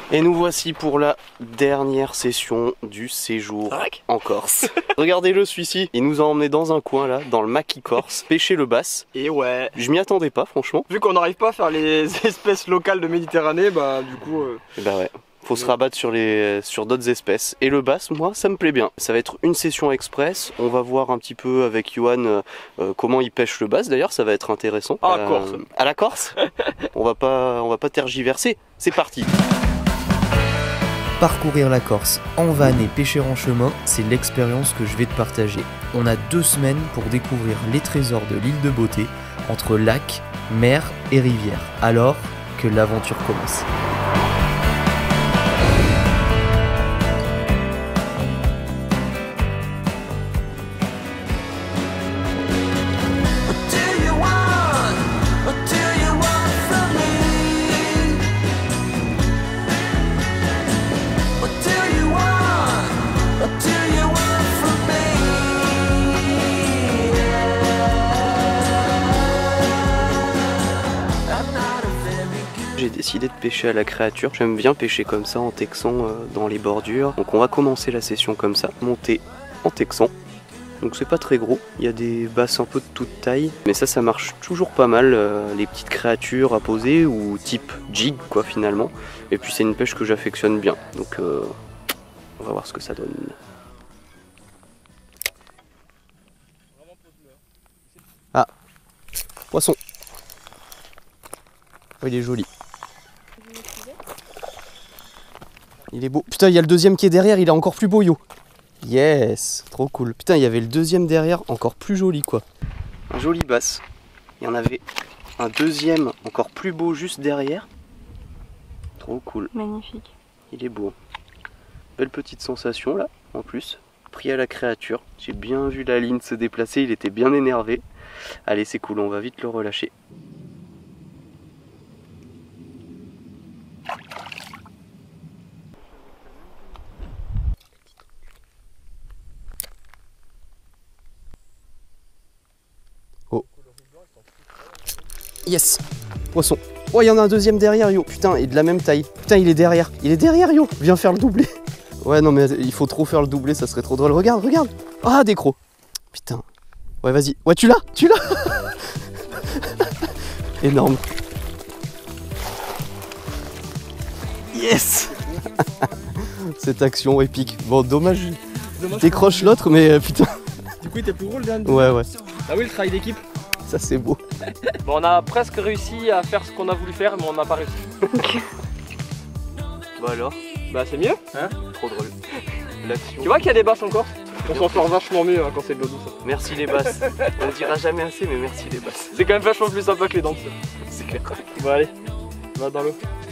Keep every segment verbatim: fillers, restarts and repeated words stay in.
Et nous voici pour la dernière session du séjour en Corse. Regardez-le celui-ci, il nous a emmené dans un coin là, dans le maquis corse, pêcher le bass. Et ouais. Je m'y attendais pas franchement. Vu qu'on n'arrive pas à faire les espèces locales de Méditerranée, bah du coup... Euh... Bah ouais. Faut se rabattre sur, les, sur d'autres espèces. Et le bass, moi, ça me plaît bien. Ça va être une session express. On va voir un petit peu avec Johan euh, comment il pêche le bass. D'ailleurs, ça va être intéressant. À la euh, Corse. À la Corse. On va pas, on va pas tergiverser. C'est parti. Parcourir la Corse en van et pêcher en chemin, c'est l'expérience que je vais te partager. On a deux semaines pour découvrir les trésors de l'île de Beauté, entre lac, mer et rivière. Alors que l'aventure commence. J'ai décidé de pêcher à la créature. J'aime bien pêcher comme ça en texan euh, dans les bordures. Donc on va commencer la session comme ça, monter en texan. Donc c'est pas très gros, il y a des basses un peu de toute taille. Mais ça, ça marche toujours pas mal, euh, les petites créatures à poser ou type jig quoi finalement. Et puis c'est une pêche que j'affectionne bien. Donc euh, on va voir ce que ça donne. Ah, poisson. Oh, il est joli. Il est beau. Putain, il y a le deuxième qui est derrière, il est encore plus beau, yo. Yes, trop cool. Putain, il y avait le deuxième derrière, encore plus joli, quoi. Un joli bass. Il y en avait un deuxième encore plus beau juste derrière. Trop cool. Magnifique. Il est beau. Belle petite sensation, là, en plus. Pris à la créature. J'ai bien vu la ligne se déplacer, il était bien énervé. Allez, c'est cool, on va vite le relâcher. Yes, poisson. Oh, il y en a un deuxième derrière, yo. Putain, et de la même taille. Putain, il est derrière. Il est derrière, yo. Viens faire le doublé. Ouais, non, mais il faut trop faire le doublé, ça serait trop drôle. Regarde, regarde. Ah, des crocs. Putain. Ouais, vas-y. Ouais, tu l'as, tu l'as. Énorme. Yes. Cette action épique. Bon, dommage. dommage Décroche l'autre, mais euh, putain. Du coup, il était plus gros le dernier. Ouais, ouais. Ah oui, le travail d'équipe. Ça c'est beau. Bon, on a presque réussi à faire ce qu'on a voulu faire, mais on n'a pas réussi. Bah alors? Bah c'est mieux, hein? Trop drôle. Tu vois qu'il y a des basses encore? On s'en sort vachement mieux hein, quand c'est de l'eau douce. Merci les basses. On ne dira jamais assez, mais merci les basses. C'est quand même vachement plus sympa que les dents. C'est clair. Bon allez, va dans l'eau.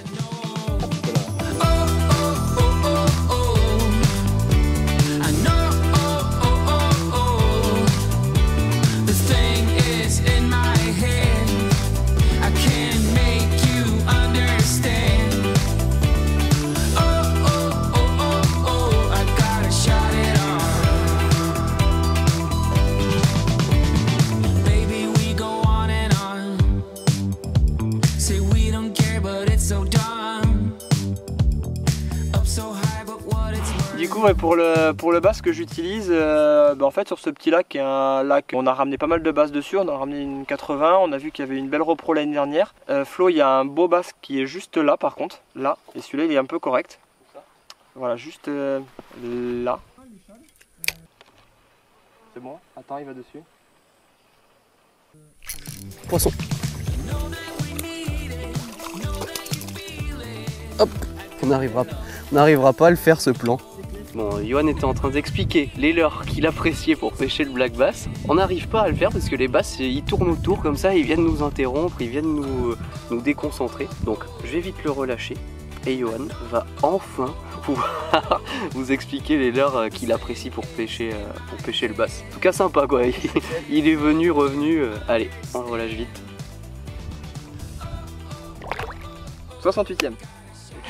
Du coup ouais, pour le pour le bass que j'utilise, euh, bah en fait sur ce petit lac qui est un lac, on a ramené pas mal de basses dessus, on a ramené une quatre-vingts, on a vu qu'il y avait une belle repro l'année dernière. Euh, Flo, il y a un beau bass qui est juste là par contre, là, et celui-là il est un peu correct. Voilà, juste euh, là. C'est bon, attends, il va dessus. Poisson. Hop, on n'arrivera on n'arrivera pas à le faire ce plan. Bon, Johan était en train d'expliquer les leurres qu'il appréciait pour pêcher le black bass. On n'arrive pas à le faire parce que les basses, ils tournent autour comme ça, ils viennent nous interrompre, ils viennent nous, nous déconcentrer. Donc je vais vite le relâcher et Johan va enfin pouvoir vous expliquer les leurres qu'il apprécie pour pêcher, pour pêcher le bass. En tout cas sympa quoi, il est venu, revenu. Allez, on le relâche vite. soixante-huitième.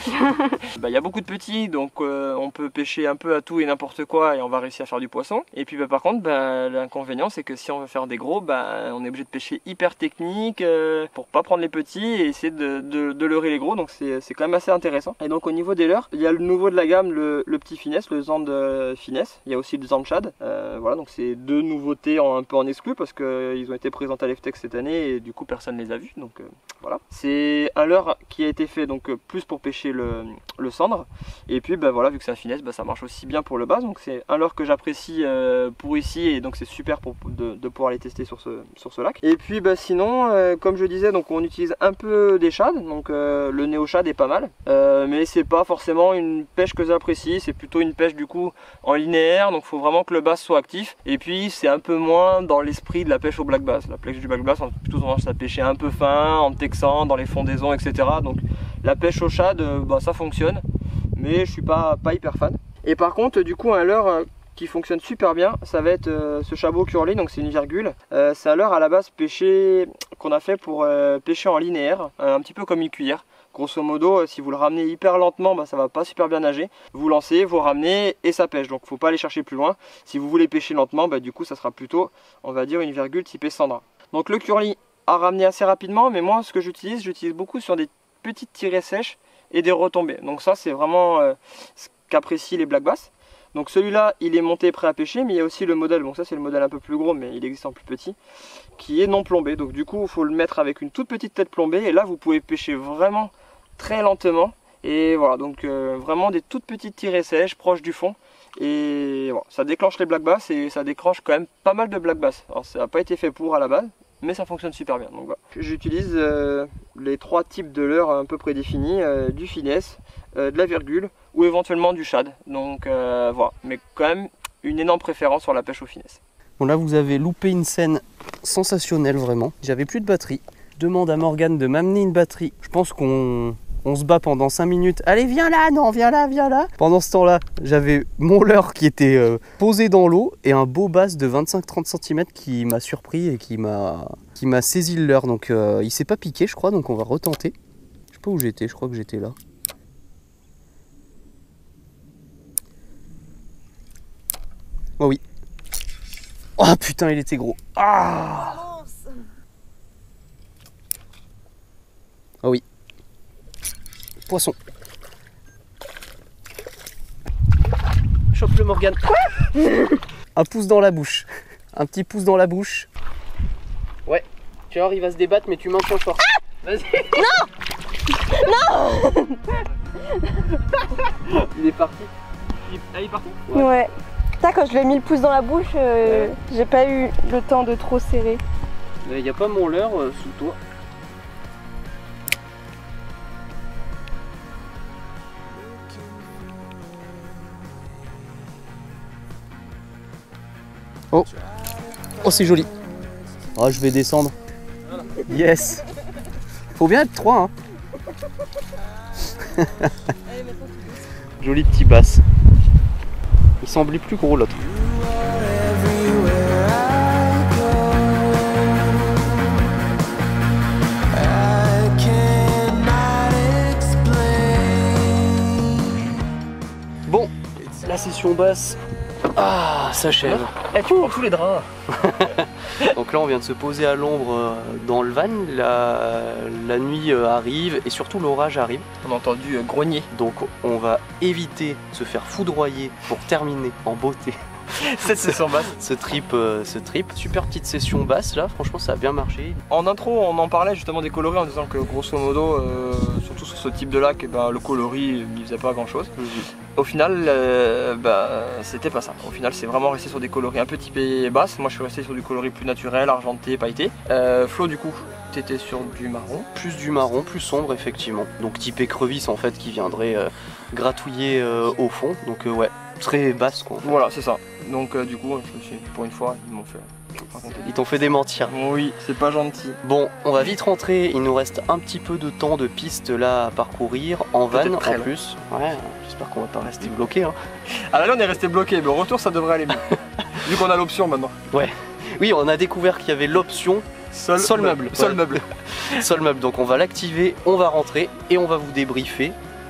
Bah, y a beaucoup de petits, donc euh, on peut pêcher un peu à tout et n'importe quoi et on va réussir à faire du poisson. Et puis bah, par contre, bah, l'inconvénient c'est que si on veut faire des gros, bah, on est obligé de pêcher hyper technique euh, pour pas prendre les petits et essayer de, de, de leurrer les gros, donc c'est quand même assez intéressant. Et donc au niveau des leurres, il y a le nouveau de la gamme, le, le petit finesse, le Zand finesse, il y a aussi le Zand Shad. Euh, voilà, donc c'est deux nouveautés en, un peu en exclu parce qu'ils ont été présentés à l'Eftex cette année et du coup personne ne les a vus. Donc euh, voilà. C'est un leurre qui a été fait donc plus pour pêcher le, le cendre. Et puis bah, voilà, vu que c'est un finesse, bah, ça marche aussi bien pour le bass. Donc c'est un leurre que j'apprécie euh, pour ici et donc c'est super pour, de, de pouvoir les tester sur ce, sur ce lac. Et puis bah, sinon, euh, comme je disais, donc on utilise un peu des shads. Donc euh, le néo shad est pas mal. Euh, mais c'est pas forcément une pêche que j'apprécie. C'est plutôt une pêche du coup en linéaire. Donc il faut vraiment que le bass soit actif. Et puis c'est un peu moins dans l'esprit de la pêche au black bass. La pêche du black bass, on a plutôt tendance à pêcher un peu fin, en texan, dans les fondaisons, et cetera. Donc la pêche au shad, euh, bah, ça fonctionne. Mais je suis pas, pas hyper fan. Et par contre, du coup, un leurre euh, qui fonctionne super bien, ça va être euh, ce Chabot Curly, donc c'est une virgule. Euh, c'est un leurre à la base pêché qu'on a fait pour euh, pêcher en linéaire, un petit peu comme une cuillère. Grosso modo, euh, si vous le ramenez hyper lentement, bah, ça va pas super bien nager. Vous lancez, vous ramenez et ça pêche. Donc faut pas aller chercher plus loin. Si vous voulez pêcher lentement, bah, du coup ça sera plutôt, on va dire, une virgule typée Sandra. Donc le Curly à ramener assez rapidement, mais moi ce que j'utilise, j'utilise beaucoup sur des petites tirées sèches et des retombées. Donc ça c'est vraiment euh, ce qu'apprécient les black bass. Donc celui-là il est monté prêt à pêcher, mais il y a aussi le modèle, bon ça c'est le modèle un peu plus gros mais il existe en plus petit, qui est non plombé. Donc du coup il faut le mettre avec une toute petite tête plombée et là vous pouvez pêcher vraiment très lentement. Et voilà, donc euh, vraiment des toutes petites tirées sèches proches du fond. Et voilà, ça déclenche les black bass et ça déclenche quand même pas mal de black bass. Alors ça n'a pas été fait pour à la base, mais ça fonctionne super bien. Donc voilà. J'utilise euh, les trois types de leurres un peu prédéfinis, euh, du finesse, euh, de la virgule ou éventuellement du shad. Donc euh, voilà, mais quand même une énorme préférence sur la pêche au finesse. Bon là vous avez loupé une scène sensationnelle vraiment. J'avais plus de batterie. Je demande à Morgane de m'amener une batterie. Je pense qu'on on se bat pendant cinq minutes. Allez viens là, non viens là, viens là. Pendant ce temps-là, j'avais mon leurre qui était euh, posé dans l'eau et un beau bass de vingt-cinq à trente centimètres qui m'a surpris et qui m'a qui m'a saisi le leurre. Donc euh, il s'est pas piqué je crois, donc on va retenter. Je sais pas où j'étais, je crois que j'étais là. Oh oui. Oh putain il était gros. Ah. Oh oui. Poisson. Chope le Morgane. Un pouce dans la bouche. Un petit pouce dans la bouche. Ouais. Tu vois, il va se débattre, mais tu maintiens fort. Ah vas-y. Non. Non. Il est parti. Ah, il est parti? Ouais. Ouais. Ça, quand je lui ai mis le pouce dans la bouche, euh, ouais. J'ai pas eu le temps de trop serrer. Il n'y a pas mon leurre euh, sous toi. Oh, oh c'est joli. Oh, je vais descendre. Yes. Faut bien être trois. Hein. Joli petit bass. Il semblait plus gros l'autre. Bon, la session basse. Ah, s'achève. Eh, tu prends tous les draps. Donc là on vient de se poser à l'ombre dans le van, la, la nuit arrive et surtout l'orage arrive. On a entendu grogner. Donc on va éviter de se faire foudroyer pour terminer en beauté cette session basse. Ce trip, euh, ce trip. Super petite session basse là, franchement ça a bien marché. En intro on en parlait justement des coloris en disant que grosso modo, euh, surtout sur ce type de lac, eh ben, le coloris n'y faisait pas grand chose. Mm-hmm. Au final, euh, bah, c'était pas ça. Au final, c'est vraiment resté sur des coloris un peu typés basses. Moi, je suis resté sur du coloris plus naturel, argenté, pailleté. Euh, Flo, du coup, t'étais sur du marron. Plus du marron, plus sombre, effectivement. Donc type écrevisse, en fait, qui viendrait euh, gratouiller euh, au fond. Donc euh, ouais, très basse, quoi. En fait. Voilà, c'est ça. Donc euh, du coup, je me suis, pour une fois, ils m'ont fait... Ils t'ont fait démentir. Oui, c'est pas gentil. Bon, on va vite rentrer. Il nous reste un petit peu de temps de piste là à parcourir en van en plus. Ouais, j'espère qu'on va pas rester bloqué. Hein. Ah là, là on est resté bloqué, mais au retour ça devrait aller mieux. Vu qu'on a l'option maintenant. Ouais. Oui, on a découvert qu'il y avait l'option sol, sol meuble. Sol meuble. Sol meuble. Donc on va l'activer, on va rentrer et on va vous débriefer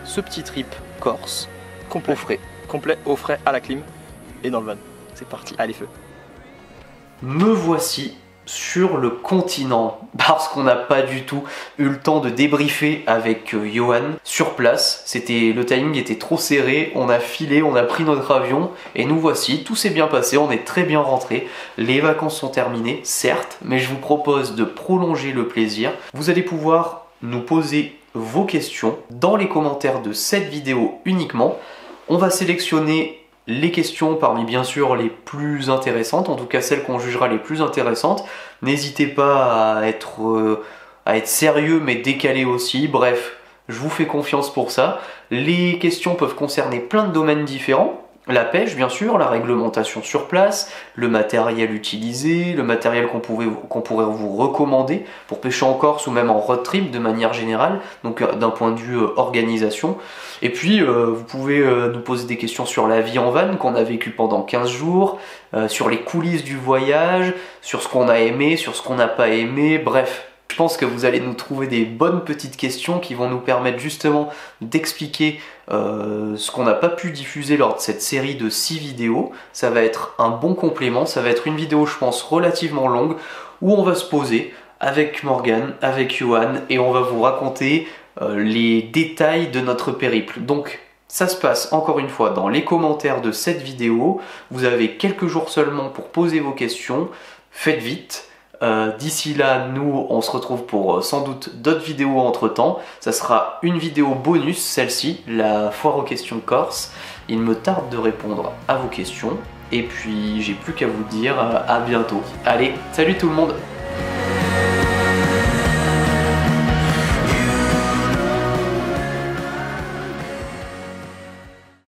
ce petit trip Corse Complet. au frais. Complet, au frais, à la clim et dans le van. C'est parti, allez feu. Me voici sur le continent, parce qu'on n'a pas du tout eu le temps de débriefer avec euh, Johan sur place. C'était, le timing était trop serré, on a filé, on a pris notre avion et nous voici, tout s'est bien passé, on est très bien rentré. Les vacances sont terminées, certes, mais je vous propose de prolonger le plaisir. Vous allez pouvoir nous poser vos questions dans les commentaires de cette vidéo uniquement. On va sélectionner les questions parmi bien sûr les plus intéressantes, en tout cas celles qu'on jugera les plus intéressantes. N'hésitez pas à être, euh, à être sérieux mais décalé aussi, bref, je vous fais confiance pour ça. Les questions peuvent concerner plein de domaines différents. La pêche bien sûr, la réglementation sur place, le matériel utilisé, le matériel qu'on pouvait, qu'on pourrait vous recommander pour pêcher en Corse ou même en road trip de manière générale, donc euh, d'un point de vue euh, organisation. Et puis euh, vous pouvez euh, nous poser des questions sur la vie en van qu'on a vécu pendant quinze jours, euh, sur les coulisses du voyage, sur ce qu'on a aimé, sur ce qu'on n'a pas aimé, bref. Je pense que vous allez nous trouver des bonnes petites questions qui vont nous permettre justement d'expliquer euh, ce qu'on n'a pas pu diffuser lors de cette série de six vidéos. Ça va être un bon complément, ça va être une vidéo je pense relativement longue où on va se poser avec Morgan, avec Johan et on va vous raconter euh, les détails de notre périple. Donc ça se passe encore une fois dans les commentaires de cette vidéo. Vous avez quelques jours seulement pour poser vos questions, faites vite. Euh, D'ici là, nous, on se retrouve pour euh, sans doute d'autres vidéos entre temps. Ça sera une vidéo bonus, celle-ci, la foire aux questions corse. Il me tarde de répondre à vos questions. Et puis, j'ai plus qu'à vous dire euh, à bientôt. Allez, salut tout le monde!